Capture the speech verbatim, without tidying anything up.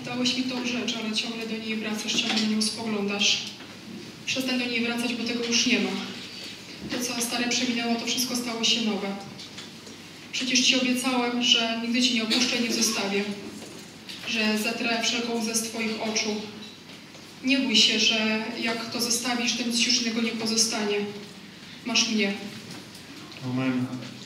Dałeś mi tą rzecz, ale ciągle do niej wracasz, ciągle na nią spoglądasz. Przestań do niej wracać, bo tego już nie ma. To, co stare przeminęło, to wszystko stało się nowe. Przecież Ci obiecałem, że nigdy Cię nie opuszczę i nie zostawię. Że zetrę wszelką łzę z Twoich oczu. Nie bój się, że jak to zostawisz, to nic już innego nie pozostanie. Masz mnie. Amen.